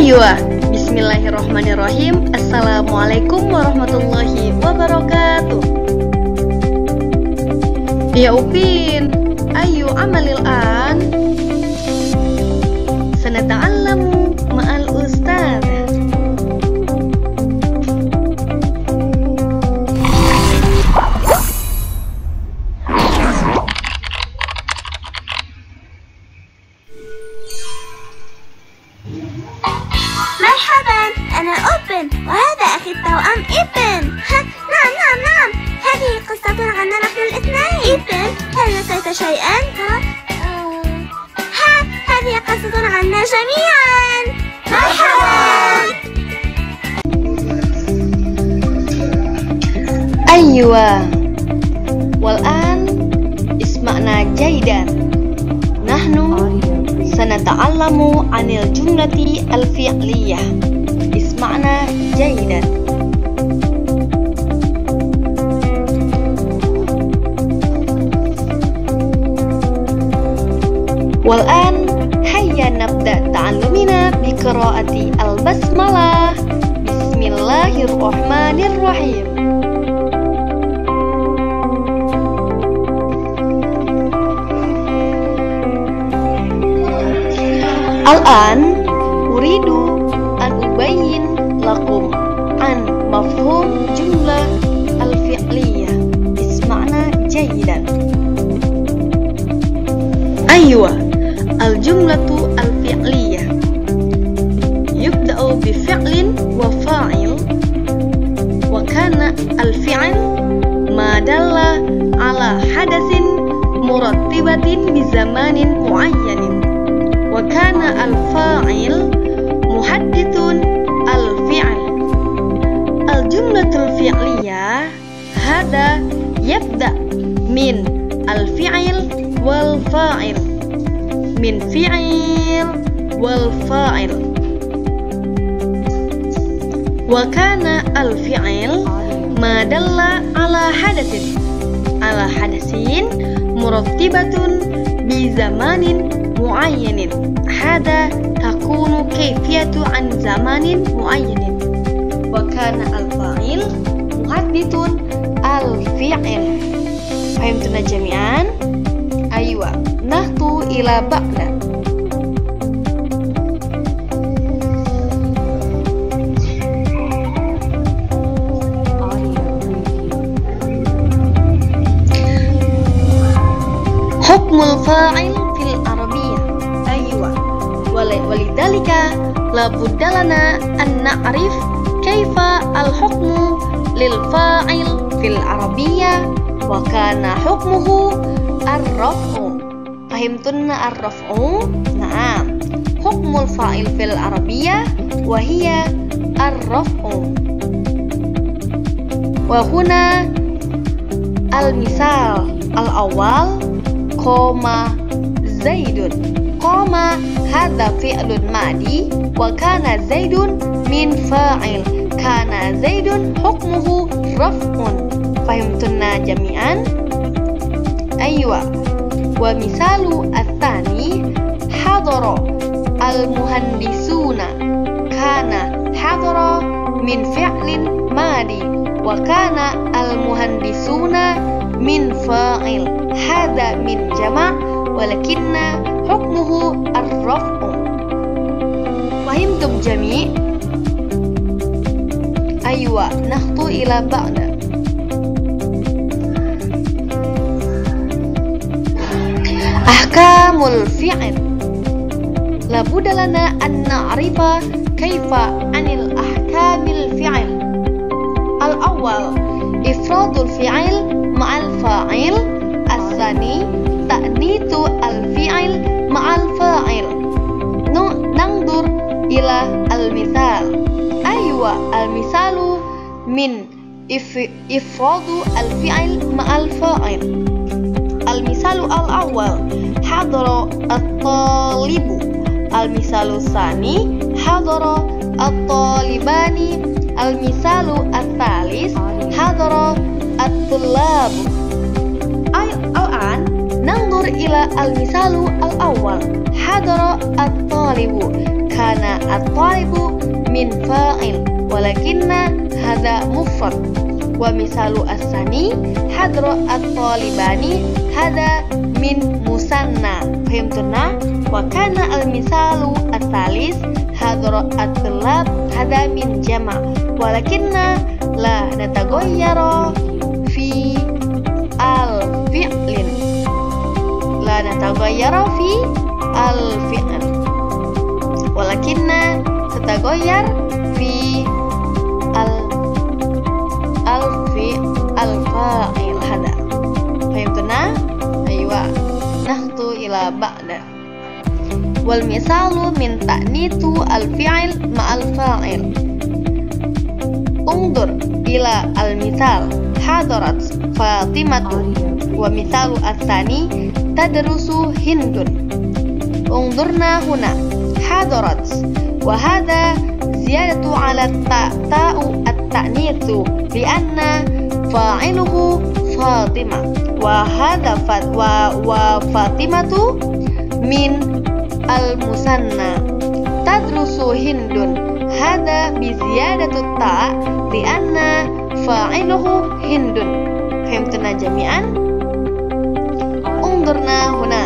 Aywa, bismillahirrahmanirrahim. Assalamualaikum warahmatullahi wabarakatuh. Ya Upin, ayu amalil an. Sanata'allamu ma'al ustaz. مرحبا، أنا أوبن وهذا أخي التوأم إيبن. نعم، هذه قصة عنا نحن الاثنين. إيبن، هل نسيت شيئا؟ هذه قصة عنا جميعا. مرحبا. أيوة، والآن اسمعنا جيدا. نحن سنتعلم عن الجملة الفعلية. اسمعنا جيدا. والآن هيا نبدأ تعلمنا بقراءة البسملة. بسم الله الرحمن الرحيم. الآن أريد أن أبين لكم عن مفهوم جملة الفعلية. اسمعنا جيدا. أيوة، الجملة الفعلية يبدأ بفعل وفاعل، وكان الفعل ما دل على حدث مرتبط بزمان معين، وكان الفاعل محدث الفعل. الجملة الفعلية هذا يبدأ من الفعل والفاعل، من فعل والفاعل. وكان الفعل ما دل على حدث مرتبط بزمان معين، هذا تكون كيفية عن زمان معين. وكان الفاعل محدث الفعل. فهمتنا جميعا؟ أيوة، نخطو إلى بعد. حكم الفاعل في العربية. أيوة، ولذلك لابد لنا أن نعرف كيف الحكم للفاعل في العربية. وكان حكمه الرفع. فهمتنا الرفع؟ نعم، حكم الفاعل في العربية وهي الرفع. وهنا المثال الأول: قام زيد. قام هذا فعل ماضي، وكان زيد من فاعل. كان زيد حكمه رفع. فهمتنا جميعا؟ أيوة. ومثال الثاني: حضر المهندسون. كان حضر من فعل ماضي، وكان المهندسون من فاعل. هذا من جمع، ولكن حكمه الرفع. فهمتم جميع؟ أيوة، نخطو إلى بعد. أحكام الفعل. لابد لنا أن نعرف كيف عن الأحكام الفعل. الأول: إفراد الفعل مع الفاعل. الثاني: تأنيث الفعل مع الفاعل. ننظر إلى المثال. أيوة، المثال من إفراد الفعل مع الفاعل. المثال الأول: حضر الطالب. المثال الثاني: حضر الطالبان. المثال الثالث: حضر الطلاب. الآن ننظر إلى المثال الأول: حضر الطالب. kana at-talibu min fa'il walakinna hadha mufrad wa misalu as-sani hadra at-talibani hadha min musanna. Fahimtuna? Wa kana al-misalu as-salis hadra at-tulab hadha min jama' walakinna la nataghayyara fi al-fi'lin. La nataghayyara fi al-fi'l walakinna tataghayyar fi al-fa'il hada. Fahimtuna? Aywa. Nakhtu ila ba'da. Wal misalu min ta'nitu al-fi'il ma'al fa'il. Undur ila al-misal hadarat Fatimatu wa misalu as-sani tadrusu Hindun. Undurna huna hadarat wa hadha ziyadatu ala ta'u at-ta'nitsu li'anna fa'iluhu Fatimah wa hadha wa Fatimatu min al-musanna tadrusu Hindun hadha bi ziyadatu ta' li'anna fa'iluhu Hindun. Fahimtuna jami'an? Undurna huna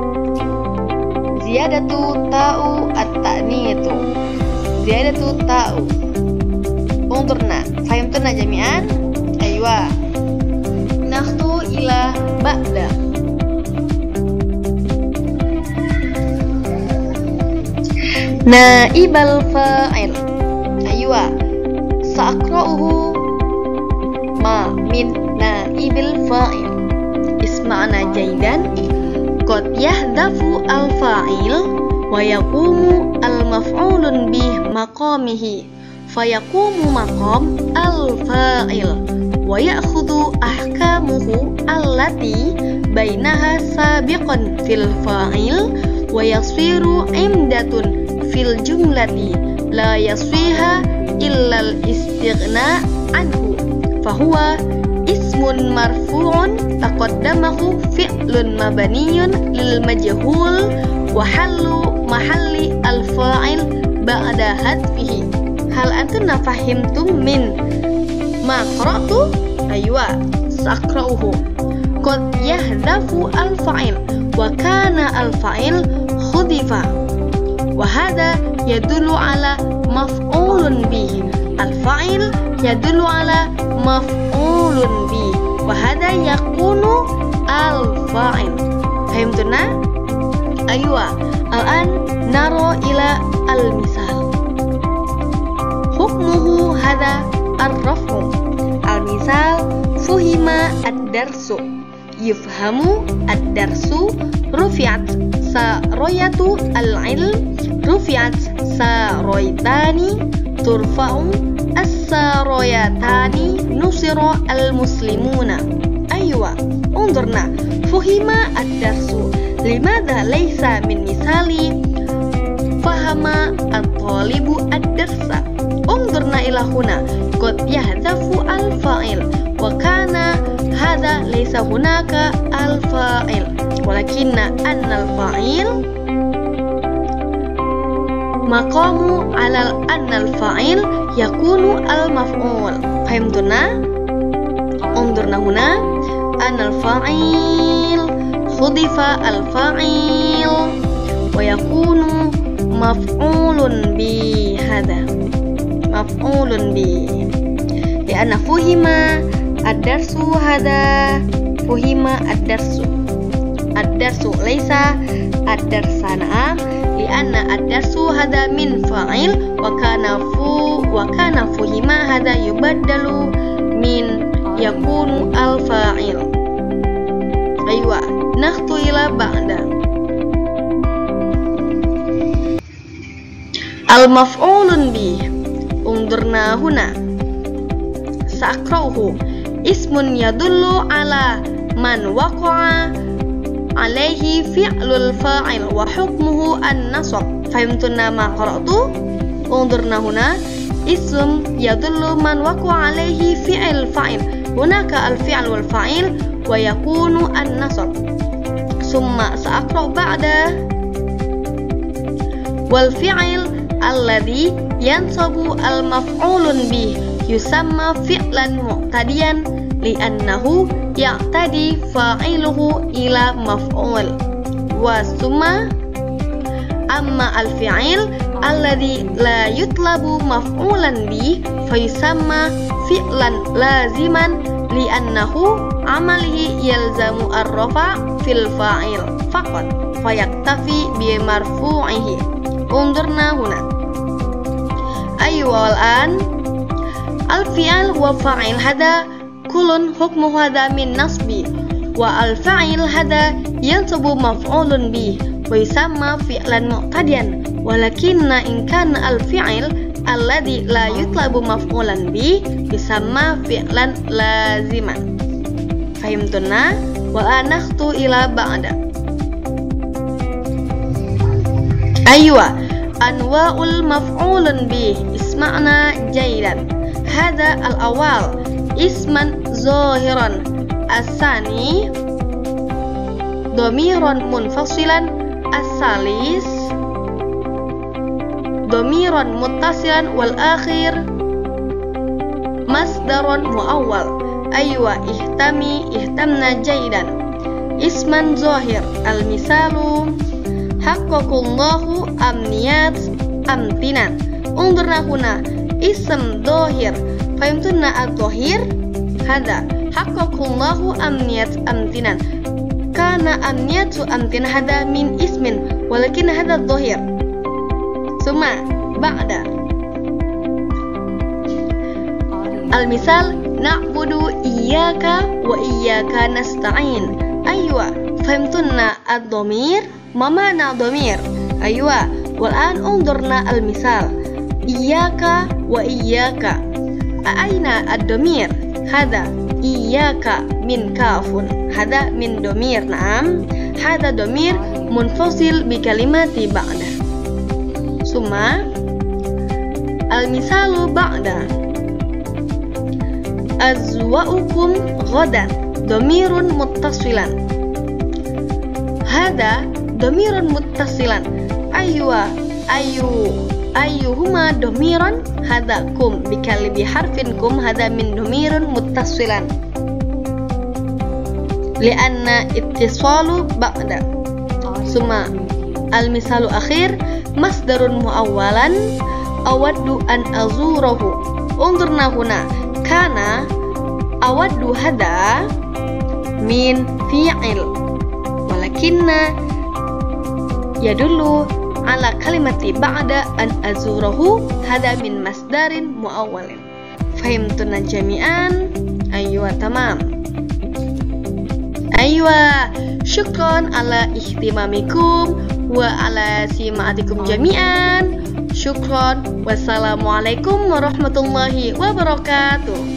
ziyadatu ta'u at-ta'nitsu ziyadatu ta'u. Undurna. Fahimtuna jami'an? Aywa. Nakhtu ila ba'da. Naibal fa'il. Aywa. Sa'akra'uhu ma min naibil fa'il. Isma'na jaydan. Qad yahdafu al-fa'il wa yaqumu al-maf'ulun bih maqamihi fayaqumu maqam al-fa'il wa ya'khudhu ahkamuhu allati bainaha sabiqan fil fa'il wa yasiru imdatun fil jumlati la yasfiha illa al-istighna anhu fahuwa ismun marfu'un taqaddamahu fi'lun mabniyun lil majhul wa hallu mahalli al-fa'il ba'da hadfihi. Hal antum fahimtum min ma qara'tu? Aywa, saqra'uhu. Qad yahdafu al-fa'il wa kana al-fa'il khudifa wa hadha yadullu ala maf'ulun bihi. Al-fa'il yadullu ala maf'ulun bihi wa hadha yakunu al-fa'il. Fahimtuna? Aywa, al-an naro ila al-misal. Hukmuhu hadha ar-raf'u. Al-misal fuhima ad-darsu yufhamu ad-darsu rufi'at saroyatu al-ilm rufi'at saroytani turfa'u as-saroyatani nusira al-muslimuna. Aywa, undurna fuhima ad-darsu limadha laysa min misali fahama at-talibu ad-darsa. Undurna ila huna qad yahdafu al-fa'il wa kana hadha laysa hunaka al-fa'il walakinna anna al-fa'il maqamu ala anna al-fa'il yakunu al-maf'ul. Fahimtuna? Undurna huna anna al-fa'il khudifa al-fa'il wa yakunu maf'ulun bi hadha maf'ulun bi li'anna fuhima ad-darsu hadha fuhima ad-darsu laysa ad-darsana li'anna ad-darsu hadha min fa'il wa kana fuhima hadha yubaddalu min yakunu al-fa'il. Aywa, nakhtu ila ba'da. Al-maf'ulun bih. Undurna huna sa'akra'uhu ismun yadullu ala man waqa'a alaihi fi'lul fa'il wa hukmuhu an-nasab. Fahimtuna ma qara'tu? Undurna huna ism yadullu man waqa'a alaihi fi'il fa'il hunaka al-fi'l wal fa'il wa yakunu an-nasab. Summa sa'aqra' ba'da wal fi'il alladhi yansabu al-maf'ulun bih yusamma fi'lan mu'tadiyan li'annahu ya'tadi fa'iluhu ila maf'ul wa summa amma al-fi'il alladhi la yutlabu maf'ulan bih fayusamma fi'lan laziman li'annahu amalihi yalzamu ar-rafa' fil fa'il faqat fayaktafi bi marfu'ihi. Undurna huna. Aywa al-an al-fi'il wa fa'il hada kulun hukmu hada min nasbi wa al-fa'il hada yansabu maf'ulun bih wa yusamma fi'lan mu'tadiyan walakinna in kana al-fi'il alladhi la yutlabu maf'ulan bih yusamma fi'lan laziman. Fahimtunna? Wa anakhtu ila ba'da. Aywa anwa'ul maf'ulun bih isma'na jaydan. Hada al-awal isman zahiran, as-sani dhamiran munfasilan, as-salis dhamiran muttasilan, wal akhir masdaron muawwal. Aywa ihtamna jaydan. Isman zahir al-misalu haqqaqallahu amniyat amtinan. Undurna huna ism zahir. Fahimtunna al-zahir hada haqqaqallahu amniyat amtinan. Kana amniyatu amtinan hada min ismin walakin hada zahir. Summa ba'da al-misal na'budu iyyaka wa iyyaka nasta'in. Aywa fahimtunna ad-dhamir ma ma'na dhamir. Aywa wal'an undurna al-misal iyyaka wa iyyaka aina ad-dhamir. Hada iyyaka min kafun, hada min dhamir. Naam, hada dhamir munfasil bi kalimati ba'da. Summa al-misalu ba'da azwa'ukum ghadan dhamirun muttasilan. Hada dhamirun muttasilan. Aywa ayyuhuma dhamiran. Hada kum bikalibi harfin kum, hada min dhamirun muttasilan lianna ittisalu ba'da. Summa al-misalu akhir masdarun muawwalan awaddu an azurahu. Undurna huna kana awaddu hada min fi'il walakinna yadullu ala kalimati ba'da an azurahu hada min masdarin muawwalin. Fahimtuna jami'an? Aywa tamam. Aywa syukran ala ihtimamikum wa ala sima'atikum jami'an. Syukran. Wassalamualaikum warahmatullahi wabarakatuh.